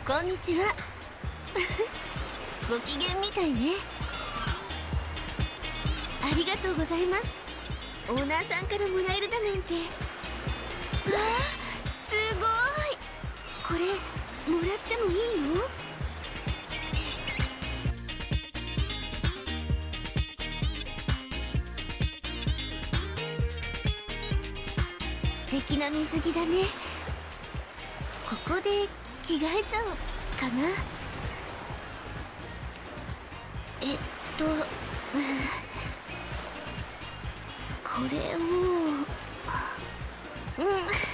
こんにちは。ご機嫌みたいね。ありがとうございます。オーナーさんからもらえるだなんて。わあ、すごい。これもらってもいいの？素敵な水着だね。ここで着替えちゃおうかな。これを、